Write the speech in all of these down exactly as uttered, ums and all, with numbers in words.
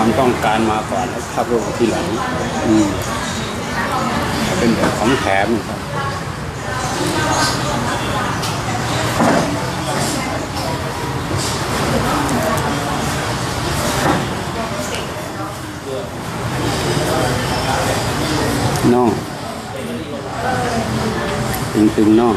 ความต้องการมาก่อนแล้วภาพรวมทีหลังอืมเป็นแบบของแถมครับน่องตึงตึงน่อง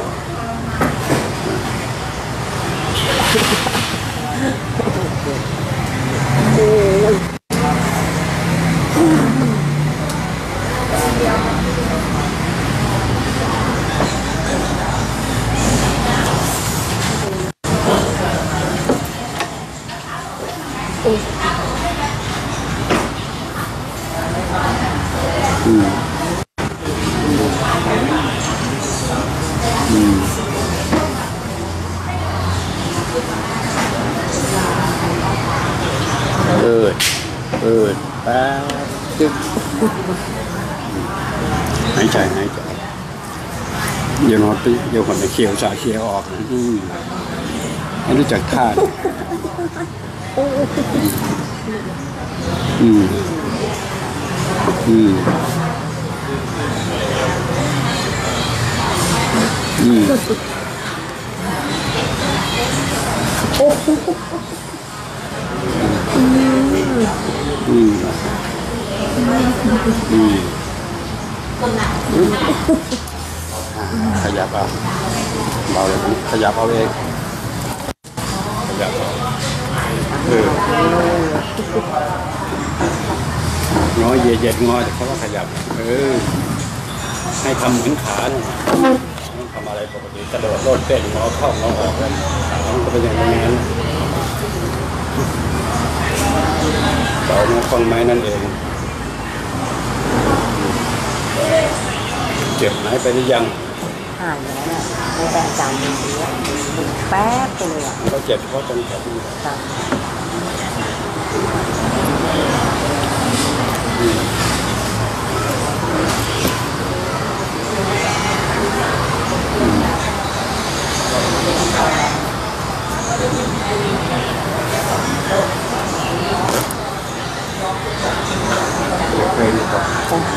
อืมอืมเออเออแป๊บจึ๊บหายใจหายใจเดี๋ยวนอนตีเดี๋ยวคนไปเคี้ยวสาเคี้ยวออกอืมไม่รู้จักท่าอืมอืมอืมโอ้โหอืมอืมอืมขยับเอาเบาเลยขยับเอาเองขยับเอาเอองอเหยียดเหยียดงอแต่เขาก็ขยับเออให้ทำเหมือนขาเนี่ยทำอะไรปกติกระโดดโลดเต้นงอเข้างอออกแล้วขามันก็เป็นอย่างนั้นเบามาฟังไม้นั่นเองเจ็บไหนไปหรือยังหายแล้วเนี่ยไม่แต่จำเลยแป๊บเลยอ่ะเขาเจ็บเพราะตรงแขนค่ะเคยดีกว่า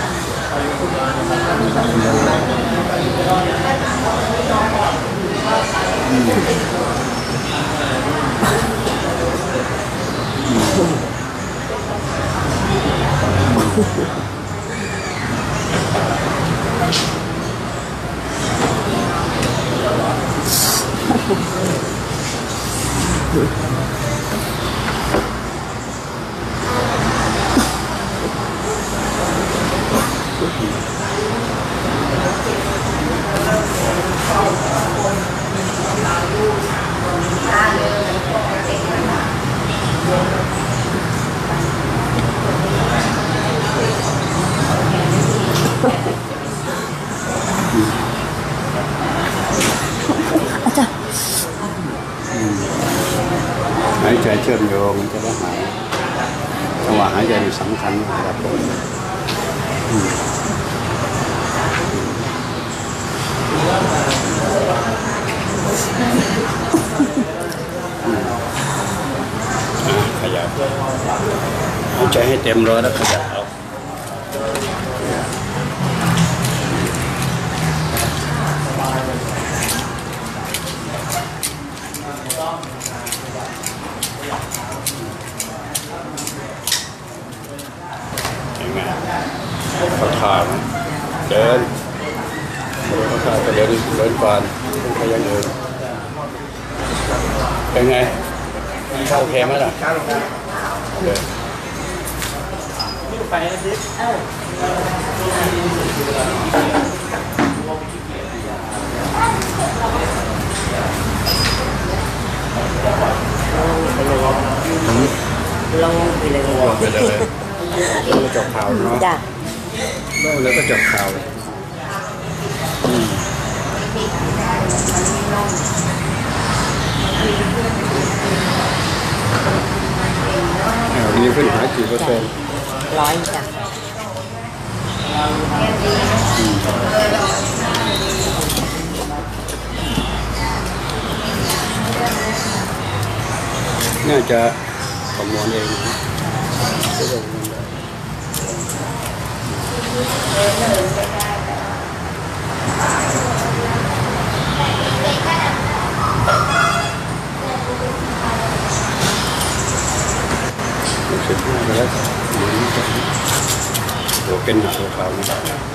หายใจเชื่อมโยงมันจะได้หายจังหวะหายใจสำคัญนะครับผมขยับหายใจให้เต็มร้อยแล้วขยับเอาเขาท่าเดินเขาท่าเดินเดินก่อนไปยังเดินเป็นไงโอเคไหมล่ะเดินไปนะจิ๊บลงไปเลยลงไปเลยแล้วก็จบข่าวเนาะจ้ะแล้วก็จบข่าวนี่ขึ้นหากี่เปอร์เซ็นต์ร้อยจ้ะน่าจะประมวลเองสิบห้าไปแล้วหัวเป็นหนาขาวนะ